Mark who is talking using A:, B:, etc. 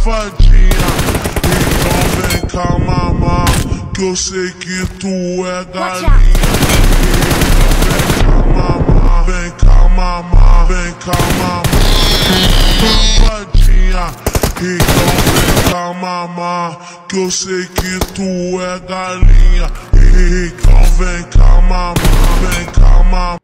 A: safadinha. Então vem cá mamar, que eu sei que tu é galinha. Vem cá mamar, vem cá mamar, safadinha. Então vem cá mamar, que eu sei que tu é galinha. Então vem cá mamar, vem cá mamar.